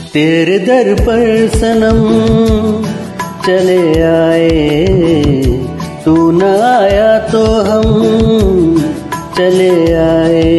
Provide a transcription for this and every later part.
तेरे दर पर सनम चले आए, तू न आया तो हम चले आए।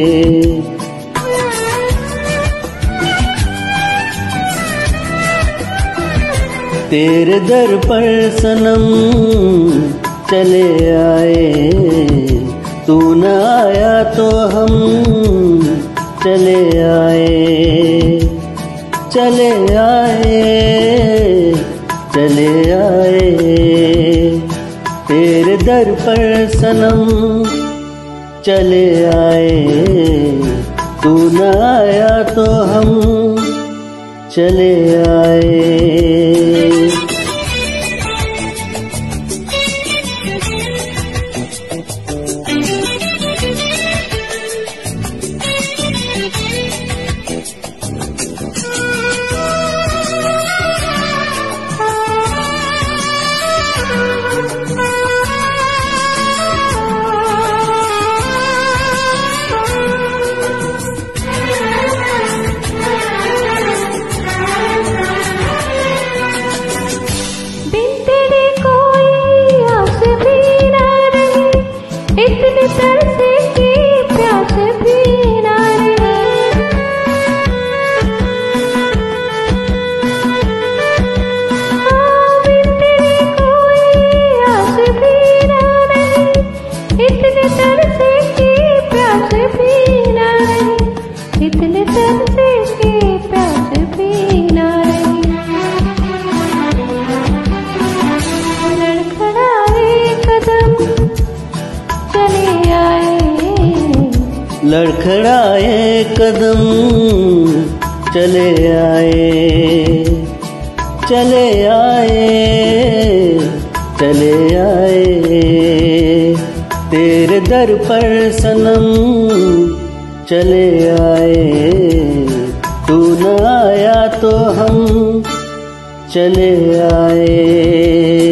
तेरे दर पर सनम चले आए, तू न आया तो हम चले आए। चले आए, चले आए, तेरे दर पर सनम चले आए, तू न आया तो हम चले आए। लड़खड़ाए कदम चले आए, चले आए, चले आए, तेरे दर पर सनम चले आए, तू न आया तो हम चले आए।